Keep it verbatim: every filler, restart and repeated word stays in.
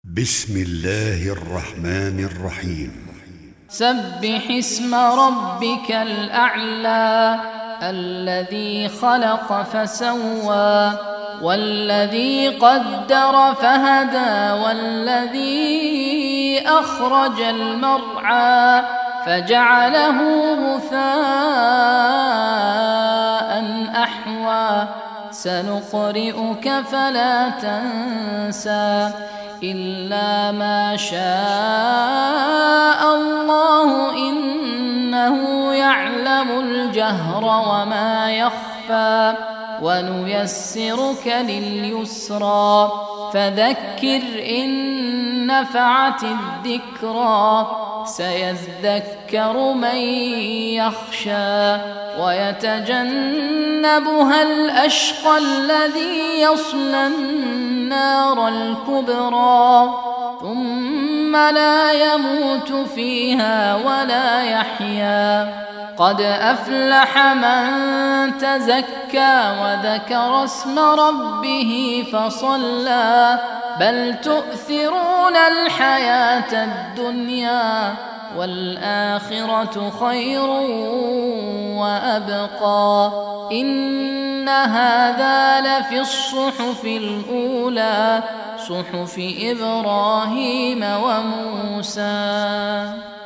بسم الله الرحمن الرحيم. سبح اسم ربك الأعلى الذي خلق فسوى والذي قدر فهدى والذي أخرج المرعى فجعله غثاء أحوى سنقرئك فلا تنسى إلا ما شاء الله إنه يعلم الجهر وما يخفى ونيسرك لليسرى فذكر إن نفعت الذكرى سيذكر من يخشى ويتجنبها الأشقى الذي يصلى النار الكبرى ثم لا يموت فيها ولا يحيا قد أفلح من تزكى وذكر اسم ربه فصلى بل تؤثرون الحياة الدنيا والآخرة خير وأبقى إن هذا لفي الصحف الأولى صحف إبراهيم وموسى.